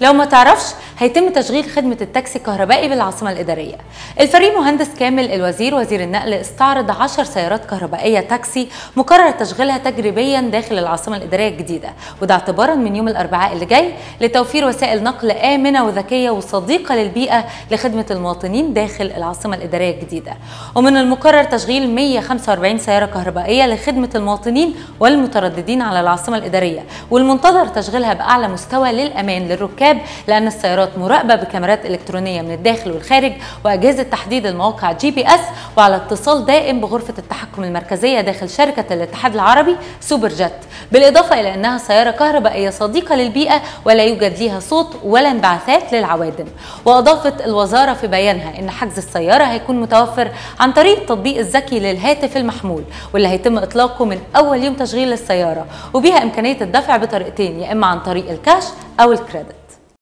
لو ما تعرفش، هيتم تشغيل خدمة التاكسي الكهربائي بالعاصمة الإدارية. الفريق مهندس كامل الوزير وزير النقل استعرض 10 سيارات كهربائية تاكسي مقرر تشغيلها تجريبيا داخل العاصمة الإدارية الجديدة، وده اعتبارا من يوم الأربعاء اللي جاي، لتوفير وسائل نقل آمنة وذكية وصديقة للبيئة لخدمة المواطنين داخل العاصمة الإدارية الجديدة. ومن المقرر تشغيل 145 سيارة كهربائية لخدمة المواطنين والمترددين على العاصمة الإدارية، والمنتظر تشغيلها بأعلى مستوى للأمان للركاب، لأن السيارات مراقبة بكاميرات إلكترونية من الداخل والخارج وأجهزة تحديد المواقع GPS، وعلى اتصال دائم بغرفة التحكم المركزية داخل شركة الاتحاد العربي سوبر جت، بالإضافة إلى أنها سيارة كهربائية صديقة للبيئة ولا يوجد ليها صوت ولا انبعاثات للعوادم. وأضافت الوزارة في بيانها أن حجز السيارة هيكون متوفر عن طريق التطبيق الذكي للهاتف المحمول، واللي هيتم إطلاقه من أول يوم تشغيل السيارة، وبيها إمكانية الدفع بطريقتين، يا إما عن طريق الكاش أو الكريدت.